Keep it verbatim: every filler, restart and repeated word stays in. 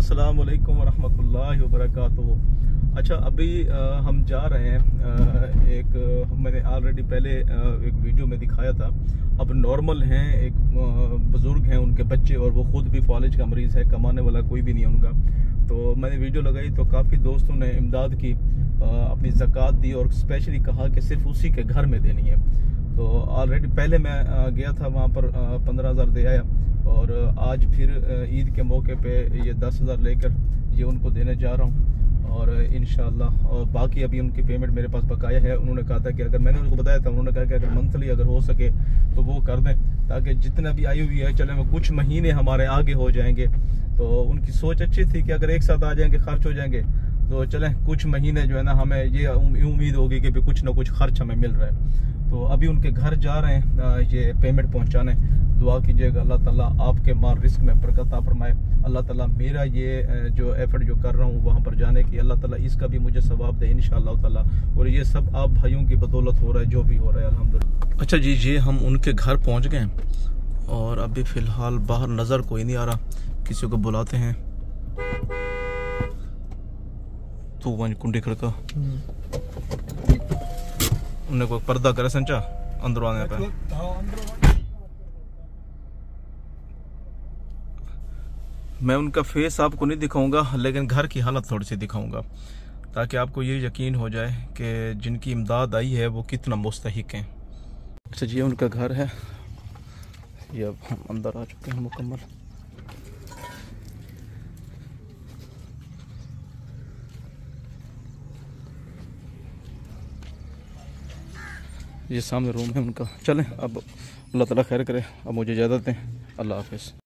अस्सलाम वालेकुम वरहमतुल्लाहि वबरकातुहू। अच्छा, अभी आ, हम जा रहे हैं आ, एक आ, मैंने ऑलरेडी पहले आ, एक वीडियो में दिखाया था। अब नॉर्मल हैं, एक बुज़ुर्ग हैं, उनके बच्चे और वो खुद भी फॉलेज का मरीज़ है, कमाने वाला कोई भी नहीं है उनका। तो मैंने वीडियो लगाई तो काफ़ी दोस्तों ने इमदाद की, आ, अपनी ज़कात दी और स्पेशली कहा कि सिर्फ उसी के घर में देनी है। तो ऑलरेडी पहले मैं आ, गया था वहाँ पर, पंद्रह हज़ार दे आया और आज फिर ईद के मौके पे ये दस हज़ार लेकर ये उनको देने जा रहा हूँ और इंशाल्लाह। और बाकी अभी उनकी पेमेंट मेरे पास बकाया है। उन्होंने कहा था कि अगर मैंने उनको बताया था, उन्होंने कहा कि अगर मंथली अगर हो सके तो वो कर दें, ताकि जितना भी आई हुई है चले वो कुछ महीने हमारे आगे हो जाएंगे। तो उनकी सोच अच्छी थी कि अगर एक साथ आ जाएंगे खर्च हो जाएंगे, तो चलें कुछ महीने जो है ना, हमें ये उम्मीद होगी कि कुछ ना कुछ खर्च हमें मिल रहा है। तो अभी उनके घर जा रहे हैं ये पेमेंट पहुंचाने। दुआ कीजिएगा अल्लाह ताला आपके माल रिस्क में बरकत अता फरमाए। अल्लाह ताला मेरा ये जो एफर्ट जो कर रहा हूँ वहाँ पर जाने की, अल्लाह ताला इसका भी मुझे सवाब दे इंशाअल्लाह ताला। और ये सब आप भाइयों की बदौलत हो रहा है, जो भी हो रहा है अल्हम्दुलिल्लाह। अच्छा जी, ये हम उनके घर पहुँच गए और अभी फ़िलहाल बाहर नज़र कोई नहीं आ रहा, किसी को बुलाते हैं। तू वहीं कुंडी खड़का उन्हें कोई पर्दा करे संचा अंदर आने पे। मैं उनका फेस आपको नहीं दिखाऊंगा, लेकिन घर की हालत थोड़ी सी दिखाऊंगा, ताकि आपको ये यकीन हो जाए कि जिनकी इमदाद आई है वो कितना मुस्तहिक हैं। अच्छा जी, उनका घर है, ये अब हम अंदर आ चुके हैं मुकम्मल। ये सामने रूम है उनका। चलें अब, अल्लाह ताला खैर करे। अब मुझे इजाज़त दें, अल्लाह हाफिज़।